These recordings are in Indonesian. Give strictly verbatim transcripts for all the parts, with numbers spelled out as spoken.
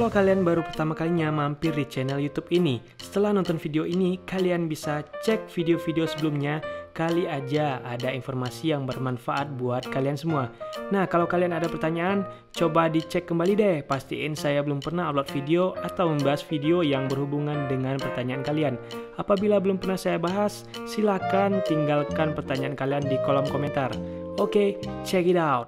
Kalau kalian baru pertama kalinya mampir di channel YouTube ini, setelah nonton video ini, kalian bisa cek video-video sebelumnya. Kali aja ada informasi yang bermanfaat buat kalian semua. Nah, kalau kalian ada pertanyaan, coba dicek kembali deh. Pastiin saya belum pernah upload video atau membahas video yang berhubungan dengan pertanyaan kalian. Apabila belum pernah saya bahas, silakan tinggalkan pertanyaan kalian di kolom komentar. Oke, check it out.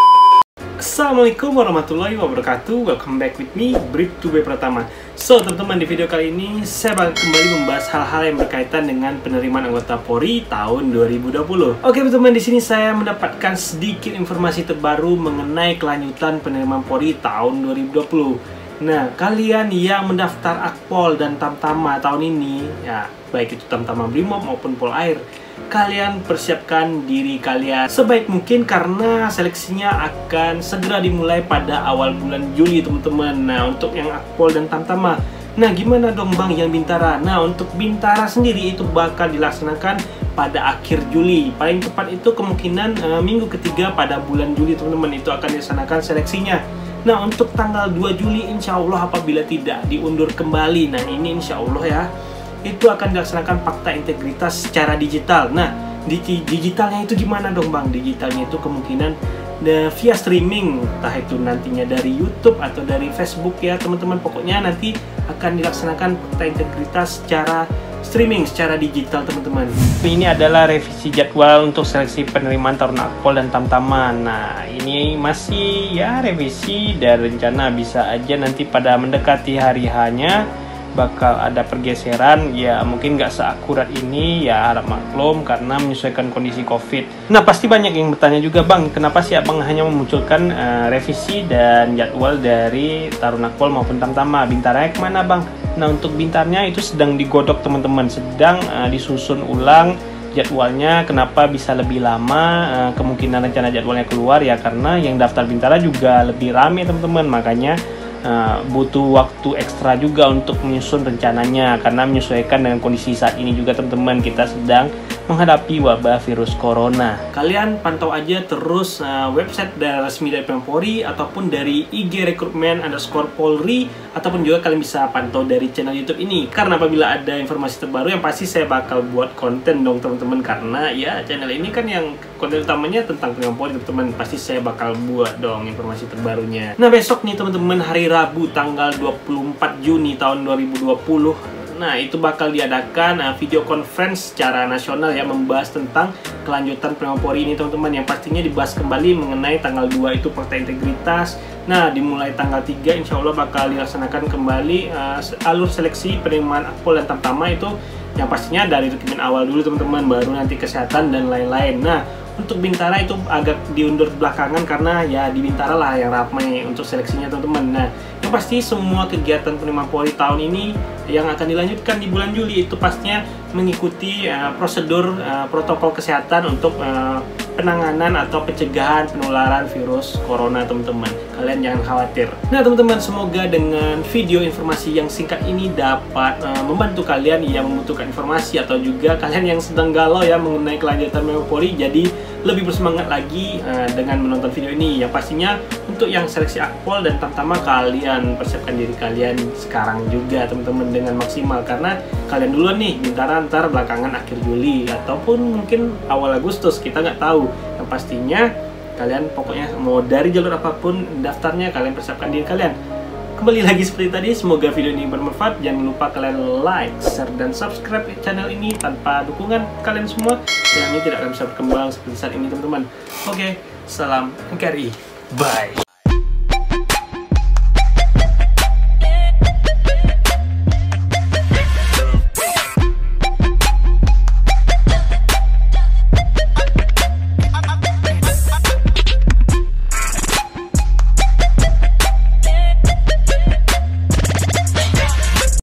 Assalamualaikum warahmatullahi wabarakatuh. Welcome back with me, Bribtu B Pratama. So, teman-teman, di video kali ini saya bakal kembali membahas hal-hal yang berkaitan dengan penerimaan anggota Polri tahun dua ribu dua puluh. Oke, teman-teman, di sini saya mendapatkan sedikit informasi terbaru mengenai kelanjutan penerimaan Polri tahun dua ribu dua puluh. Nah, kalian yang mendaftar Akpol dan Tamtama tahun ini, ya baik itu Tamtama Brimob maupun Polair, kalian persiapkan diri kalian sebaik mungkin karena seleksinya akan segera dimulai pada awal bulan Juli, teman-teman. Nah, untuk yang Akpol dan Tamtama, nah gimana dong Bang yang Bintara? Nah, untuk Bintara sendiri itu bakal dilaksanakan pada akhir Juli. Paling cepat itu kemungkinan uh, minggu ketiga pada bulan Juli, teman-teman, itu akan dilaksanakan seleksinya. Nah, untuk tanggal dua Juli insya Allah apabila tidak diundur kembali, nah ini insya Allah ya, itu akan dilaksanakan fakta integritas secara digital. Nah, di digitalnya itu gimana dong Bang? Digitalnya itu kemungkinan uh, via streaming, entah itu nantinya dari YouTube atau dari Facebook ya teman-teman. Pokoknya nanti akan dilaksanakan fakta integritas secara streaming, secara digital, teman-teman. Ini adalah revisi jadwal untuk seleksi penerimaan Taruna Akpol dan Tamtama. Nah, ini masih ya revisi dan rencana bisa aja nanti pada mendekati hari H-nya bakal ada pergeseran, ya mungkin nggak seakurat ini, ya harap maklum karena menyesuaikan kondisi COVID. Nah, pasti banyak yang bertanya juga, Bang, kenapa sih Abang hanya memunculkan uh, revisi dan jadwal dari Taruna Akpol maupun Tamtama? Bintaranya kemana, Bang? Nah, untuk Bintarnya itu sedang digodok, teman-teman, sedang uh, disusun ulang jadwalnya. Kenapa bisa lebih lama? Uh, kemungkinan rencana jadwalnya keluar ya karena yang daftar Bintara juga lebih rame, teman-teman, makanya Uh, butuh waktu ekstra juga untuk menyusun rencananya karena menyesuaikan dengan kondisi saat ini juga, teman-teman, kita sedang menghadapi wabah virus corona. Kalian pantau aja terus uh, website dari resmi dari Polri ataupun dari I G rekrutmen underscore Polri, ataupun juga kalian bisa pantau dari channel YouTube ini karena apabila ada informasi terbaru yang pasti saya bakal buat konten dong, teman-teman, karena ya channel ini kan yang konten utamanya tentang penerimaan Polri, teman-teman, pasti saya bakal buat dong informasi terbarunya. Nah, besok nih teman-teman, hari Rabu tanggal dua puluh empat Juni tahun dua ribu dua puluh, nah itu bakal diadakan uh, video conference secara nasional ya, membahas tentang kelanjutan penerimaan Polri ini, teman-teman, yang pastinya dibahas kembali mengenai tanggal dua itu fakta integritas. Nah, dimulai tanggal tiga insya Allah bakal dilaksanakan kembali uh, alur seleksi penerimaan Akpol dan Tamtama itu, yang pastinya dari rekrutmen awal dulu, teman-teman, baru nanti kesehatan dan lain-lain. Nah, untuk Bintara itu agak diundur belakangan karena ya di Bintara lah yang ramai untuk seleksinya, teman-teman. Nah, yang pasti semua kegiatan penerimaan Polri tahun ini yang akan dilanjutkan di bulan Juli itu pastinya mengikuti uh, prosedur uh, protokol kesehatan untuk uh, penanganan atau pencegahan penularan virus corona, teman-teman. Kalian jangan khawatir. Nah, teman-teman, semoga dengan video informasi yang singkat ini dapat uh, membantu kalian yang membutuhkan informasi atau juga kalian yang sedang galau ya mengenai kelanjutan penerimaan Polri, jadi lebih bersemangat lagi uh, dengan menonton video ini. Yang pastinya untuk yang seleksi Akpol dan Tamtama, kalian persiapkan diri kalian sekarang juga, teman-teman, dengan maksimal karena kalian duluan nih Bintara ntar belakangan akhir Juli ataupun mungkin awal Agustus, kita nggak tahu. Yang pastinya kalian pokoknya mau dari jalur apapun daftarnya, kalian persiapkan diri kalian. Kembali lagi seperti tadi, semoga video ini bermanfaat. Jangan lupa kalian like, share, dan subscribe channel ini. Tanpa dukungan kalian semua, channel ini tidak akan bisa berkembang seperti saat ini, teman-teman. Oke, salam N K R I. Bye.